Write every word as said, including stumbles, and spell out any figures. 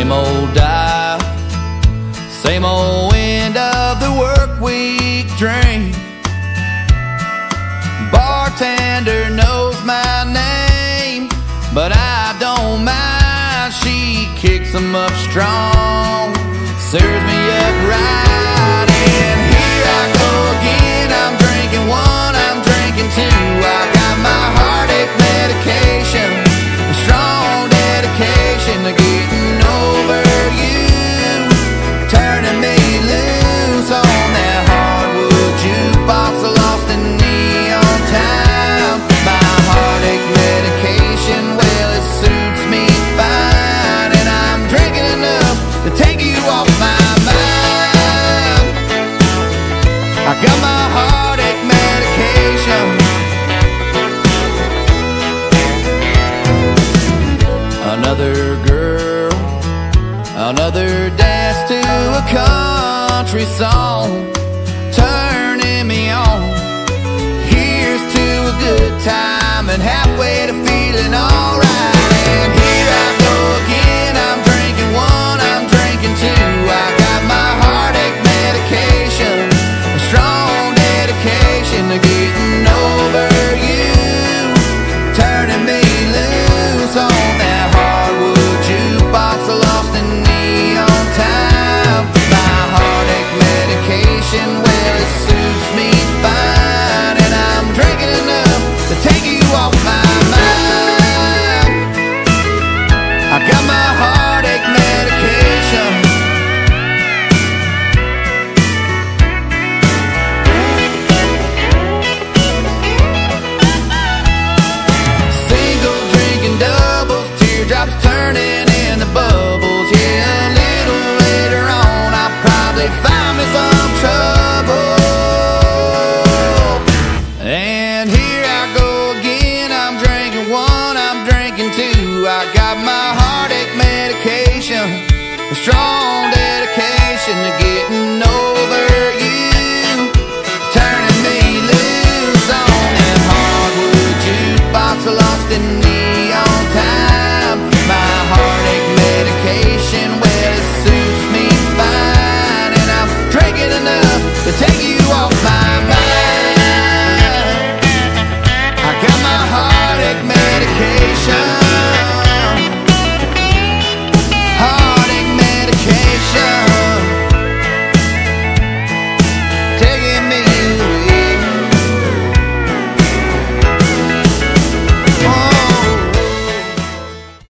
Same old dive, same old end of the work week drink. Bartender knows my name, but I don't mind. She kicks them up strong, serves me up right. And here I go again, I'm drinking one, I'm drinking two. I got my heartache medication, a strong dedication to getting over you, turning me loose on that hardwood jukebox, lost in neon time. My heartache medication, well, it suits me fine, and I'm drinking enough to take you off my mind. I got my heartache medication. Another girl, another dance to a country song, turning me on. Here's to a good time and halfway to feeling alright. And here I go again, I'm drinking one, I'm drinking two. I got my heartache medication, a strong dedication to getting over you, turning me loose on that hardwood jukebox, lost in neon time. My heartache medication, well, it suits me fine, and I'm drinking enough to take you off my mind. I got my heartache medication. Single drinking doubles, teardrops turning into bubbles. Yeah, a little later on I'll probably find me some trouble. And here I go again, I'm drinking one, I'm drinking two. I got my heartache medication, a strong dedication to